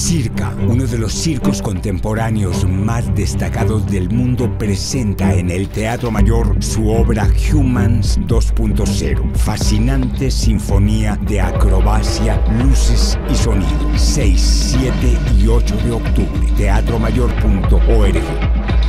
Circa, uno de los circos contemporáneos más destacados del mundo, presenta en el Teatro Mayor su obra Humans 2.0. Fascinante sinfonía de acrobacia, luces y sonido. 6, 7 y 8 de octubre. teatromayor.org.